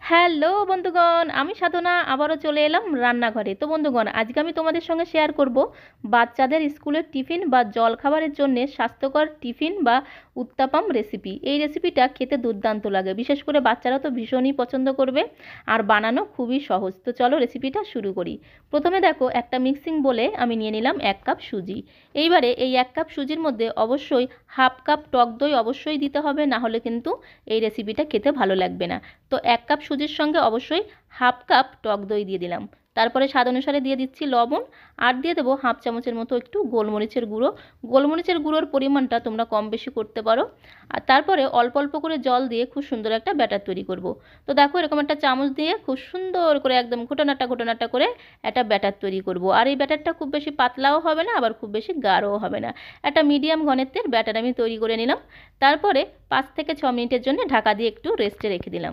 Hello বন্ধুগণ, আমি সাধনা আবারও চলে এলাম রান্নাঘরে। তো বন্ধুগণ, আজকে আমি তোমাদের সঙ্গে শেয়ার করব বাচ্চাদের স্কুলের টিফিন বা জলখাবারের জন্য স্বাস্থ্যকর টিফিন বা উত্তাপাম রেসিপি। এই রেসিপিটা খেতে দুর্দান্ত লাগে, বিশেষ করে বাচ্চারা তো ভীষণই পছন্দ করবে আর বানানো খুবই সহজ। তো চলো রেসিপিটা শুরু করি। প্রথমে দেখো, একটা মিক্সিং বলে আমি নিয়ে নিলাম 1 কাপ সুজি। এইবারে এই 1 কাপ সুজির মধ্যে অবশ্যই হাফ কাপ টক দই অবশ্যই দিতে হবে, না হলে কিন্তু এই রেসিপিটা খেতে ভালো লাগবে না। তো 1 কাপ সুজির সঙ্গে অবশ্যই হাফ কাপ টক দই দিয়ে দিলাম। তারপরে স্বাদ অনুসারে দিয়ে দিচ্ছি লবণ, আর দিয়ে দেবো হাফ চামচের মতো একটু গোলমরিচের গুঁড়ো। গোলমরিচের গুঁড়োর পরিমাণটা তোমরা কম বেশি করতে পারো। আর তারপরে অল্প অল্প করে জল দিয়ে খুব সুন্দর একটা ব্যাটার তৈরি করব। তো দেখো, এরকম একটা চামচ দিয়ে খুব সুন্দর করে একদম ঘোটানাটা ঘোটানাটা করে একটা ব্যাটার তৈরি করব। আর এই ব্যাটারটা খুব বেশি পাতলাও হবে না, আবার খুব বেশি গাঢ়ও হবে না। একটা মিডিয়াম ঘনত্বের ব্যাটার আমি তৈরি করে নিলাম। তারপরে 5 থেকে 6 মিনিটের জন্য ঢাকা দিয়ে একটু রেস্টে রেখে দিলাম।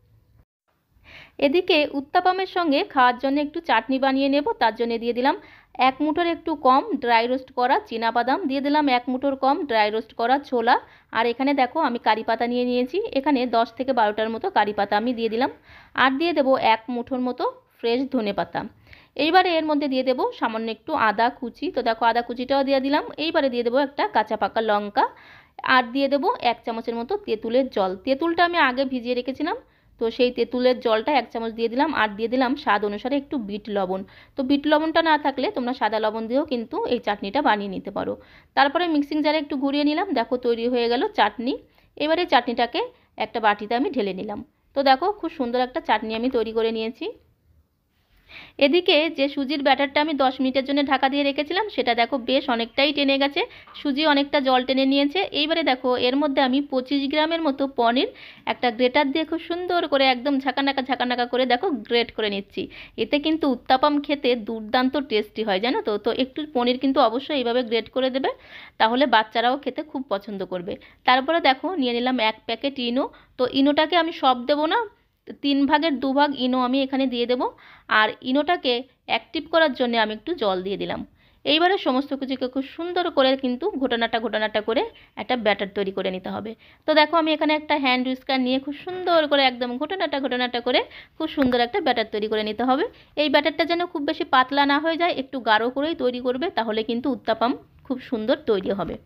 এদিকে উত্তাপামের সঙ্গে খাওয়ার জন্য একটু চাটনি বানিয়ে নেব। তার জন্য দিয়ে দিলাম 1 মুঠোর একটু কম ড্রাই রোস্ট করা চীনাবাদাম, দিয়ে দিলাম 1 মুঠোর কম ড্রাই রোস্ট করা ছোলা। আর এখানে দেখো, আমি কারি পাতা নিয়ে নিয়েছি, এখানে 10 থেকে 12টার মতো কারি পাতা আমি দিয়ে দিলাম। আর দিয়ে দেবো 1 মুঠোর মতো ফ্রেশ ধনে পাতা। এইবারে এর মধ্যে দিয়ে দেবো সামান্য একটু আদা কুচি। তো দেখো, আদা কুচিটাও দিয়ে দিলাম। এইবারে দিয়ে দেবো একটা কাঁচা পাকা লঙ্কা। আর দিয়ে দেবো 1 চামচের মতো তেঁতুলের জল। তেঁতুলটা আমি আগে ভিজিয়ে রেখেছিলাম, তো সেই তেঁতুলের জলটা 1 চামচ দিয়ে দিলাম। আর দিয়ে দিলাম স্বাদ অনুসারে একটু বিট লবণ। তো বিট লবণটা না থাকলে তোমরা সাদা লবণ দিয়েও কিন্তু এই চাটনিটা বানিয়ে নিতে পারো। তারপরে মিক্সিং জারে একটু ঘুরিয়ে নিলাম। দেখো, তৈরি হয়ে গেল চাটনি। এবারে চাটনিটাকে একটা বাটিতে আমি ঢেলে নিলাম। তো দেখো, খুব সুন্দর একটা চাটনি আমি তৈরি করে নিয়েছি। এদিকে যে সুজির ব্যাটারটা আমি 10 মিনিটের জন্য ঢাকা দিয়ে রেখেছিলাম, সেটা দেখো বেশ অনেকটাই টেনে গেছে, সুজি অনেকটা জল টেনে নিয়েছে। এইবারে দেখো, এর মধ্যে আমি 25 গ্রামের মতো পনির একটা গ্রেটার দিয়ে খুব সুন্দর করে একদম ঝাঁকানাকা ঝাঁকানাকা করে দেখো গ্রেট করে নিচ্ছি। এতে কিন্তু উত্তাপাম খেতে দুর্দান্ত টেস্টি হয়, জানো তো। তো একটু পনির কিন্তু অবশ্যই এইভাবে গ্রেট করে দেবে, তাহলে বাচ্চারাও খেতে খুব পছন্দ করবে। তারপরে দেখো, নিয়ে নিলাম 1 প্যাকেট ইনো। তো ইনোটাকে আমি সব দেবো না, 3 ভাগের 2 ভাগ ইনো আমি এখানে দিয়ে দেবো। আর ইনোটাকে অ্যাক্টিভ করার জন্য আমি একটু জল দিয়ে দিলাম। এইবারে সমস্ত কিছুকে খুব সুন্দর করে কিন্তু ঘোটানাটা ঘোটানাটা করে একটা ব্যাটার তৈরি করে নিতে হবে। তো দেখো, আমি এখানে একটা হ্যান্ড উইস্কার নিয়ে খুব সুন্দর করে একদম ঘোটানাটা ঘোটানাটা করে খুব সুন্দর একটা ব্যাটার তৈরি করে নিতে হবে। এই ব্যাটারটা যেন খুব বেশি পাতলা না হয়ে যায়, একটু গাঢ় করেই তৈরি করবে, তাহলে কিন্তু উত্তাপাম খুব সুন্দর তৈরি হবে।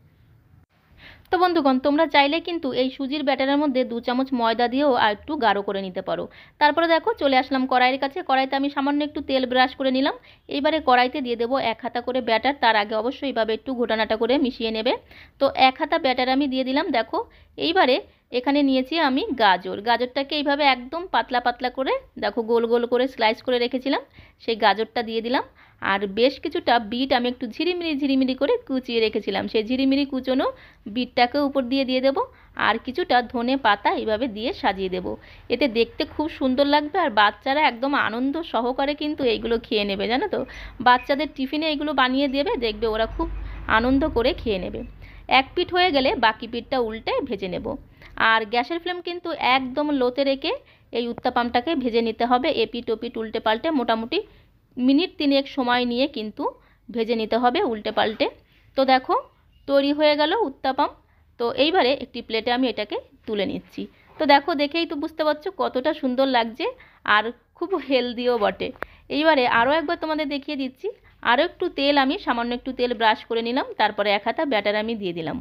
তো বন্ধুগণ, তোমরা চাইলে কিন্তু এই সুজির ব্যাটারের মধ্যে 2 চামচ ময়দা দিয়েও আর একটু গাঢ় করে নিতে পারো। তারপরে দেখো, চলে আসলাম কড়াইয়ের কাছে। কড়াইতে আমি সামান্য একটু তেল ব্রাশ করে নিলাম। এইবারে কড়াইতে দিয়ে দেবো 1 হাতা করে ব্যাটার। তার আগে অবশ্যই এইভাবে একটু ঘোটানাটা করে মিশিয়ে নেবে। তো 1 হাতা ব্যাটার আমি দিয়ে দিলাম। দেখো, এইবারে এখানে নিয়েছি আমি গাজর। গাজরটাকে এইভাবে একদম পাতলা পাতলা করে দেখো গোল গোল করে স্লাইস করে রেখেছিলাম, সেই গাজরটা দিয়ে দিলাম। আর বেশ কিছুটা বিট আমি একটু ঝিরিমিরি ঝিরিমিরি করে কুচিয়ে রেখেছিলাম, সেই ঝিরিমিরি কুচোনো বিটটাকে উপর দিয়ে দিয়ে দেবো। আর কিছুটা ধনে পাতা এইভাবে দিয়ে সাজিয়ে দেবো। এতে দেখতে খুব সুন্দর লাগবে, আর বাচ্চারা একদম আনন্দ সহকারে কিন্তু এইগুলো খেয়ে নেবে, জানো তো। বাচ্চাদের টিফিনে এইগুলো বানিয়ে দেবে, দেখবে ওরা খুব আনন্দ করে খেয়ে নেবে। এক পিঠ হয়ে গেলে বাকি পিঠটা উল্টে ভেজে নেব। আর গ্যাসের ফ্লেম কিন্তু একদম লোতে রেখে এই উত্তাপামটাকে ভেজে নিতে হবে। এপিঠ ওপিঠ উল্টে পাল্টে মোটামুটি মিনিট 3 সময় নিয়ে কিন্তু ভেজে নিতে হবে উল্টে পাল্টে। তো দেখো, তৈরি হয়ে গেল উত্তাপাম। তো এইবারে একটি প্লেটে আমি এটাকে তুলে নিচ্ছি। তো দেখো, দেখেই তো বুঝতে পারছো কতটা সুন্দর লাগছে, আর খুব হেলদিও বটে। এইবারে আরও একবার তোমাদের দেখিয়ে দিচ্ছি। আরও একটু তেল, আমি সামান্য একটু তেল ব্রাশ করে নিলাম। তারপরে 1 হাতা ব্যাটার আমি দিয়ে দিলাম।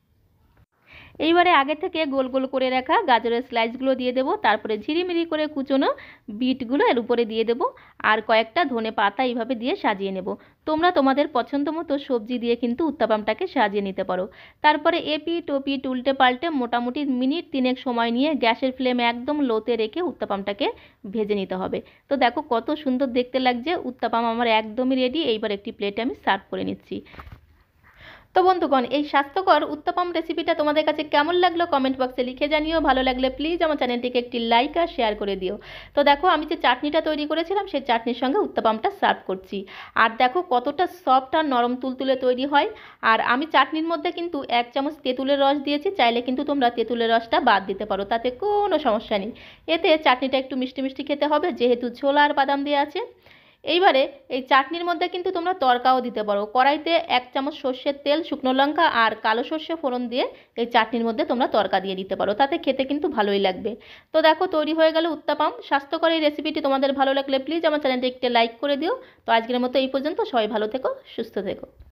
এইবারে আগে থেকে গোল গোল করে রাখা গাজরের স্লাইসগুলো দিয়ে দেবো। তারপরে ঝিরিমিরি করে কুচোনো বিটগুলো এর উপরে দিয়ে দেবো। আর কয়েকটা ধনে পাতা এইভাবে দিয়ে সাজিয়ে নেব। তোমরা তোমাদের পছন্দ মতো সবজি দিয়ে কিন্তু উত্তাপামটাকে সাজিয়ে নিতে পারো। তারপরে এপিঠ ওপিঠ উল্টে পাল্টে মোটামুটি মিনিট 3 সময় নিয়ে গ্যাসের ফ্লেম একদম লোতে রেখে উত্তাপামটাকে ভেজে নিতে হবে। তো দেখো, কত সুন্দর দেখতে লাগছে। উত্তাপাম আমার একদমই রেডি। এইবার একটি প্লেটে আমি সার্ভ করে নিচ্ছি। তো বন্ধুগণ, এই স্বাস্থ্যকর উত্তপম রেসিপিটা তোমাদের কাছে কেমন লাগলো কমেন্ট বক্সে লিখে জানিও। ভালো লাগলে প্লিজ আমার চ্যানেলটিকে একটি লাইক আর শেয়ার করে দিও। তো দেখো, আমি যে চাটনিটা তৈরি করেছিলাম সেই চাটনির সঙ্গে উত্তপমটা সার্ভ করছি। আর দেখো কতটা সফট আর নরম তুলতুলে তৈরি হয়। আর আমি চাটনির মধ্যে কিন্তু 1 চামচ তেঁতুলের রস দিয়েছি, চাইলে কিন্তু তোমরা তেঁতুলের রসটা বাদ দিতে পারো, তাতে কোনো সমস্যা নেই। এতে চাটনিটা একটু মিষ্টি মিষ্টি খেতে হবে, যেহেতু ছোলা আর বাদাম দেওয়া আছে। এইবারে এই চাটনির মধ্যে কিন্তু তোমরা তড়কাও দিতে পারো। কড়াইতে 1 চামচ সর্ষের তেল, শুকনো লঙ্কা আর কালো সর্ষে ফোড়ন দিয়ে এই চাটনির মধ্যে তোমরা তড়কা দিয়ে দিতে পারো, তাতে খেতে কিন্তু ভালোই লাগবে। তো দেখো তৈরি হয়ে গেল উত্তাপাম। স্বাস্থ্যকর এই রেসিপিটি তোমাদের ভালো লাগলে প্লিজ আমার চ্যানেলটি একটু লাইক করে দিও। তো আজকের মতো এই পর্যন্ত, সবাই ভালো থেকো, সুস্থ থেকো।